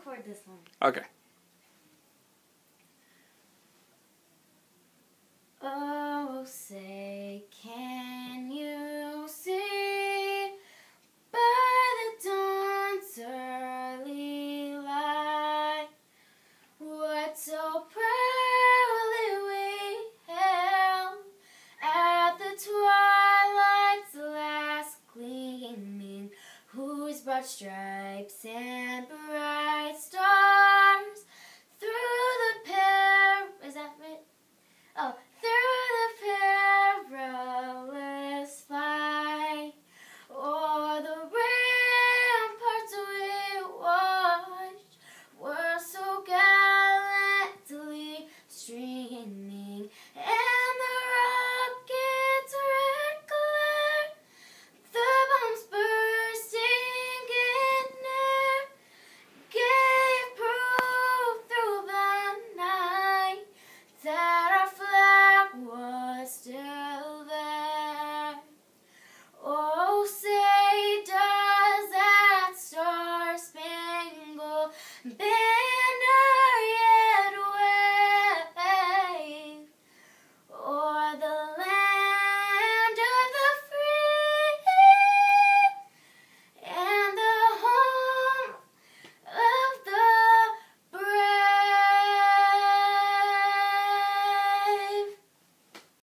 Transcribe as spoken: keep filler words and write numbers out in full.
record this one. Okay. Oh, say, can you see by the dawn's early light what so proudly we held at the twilight's last gleaming, whose broad stripes and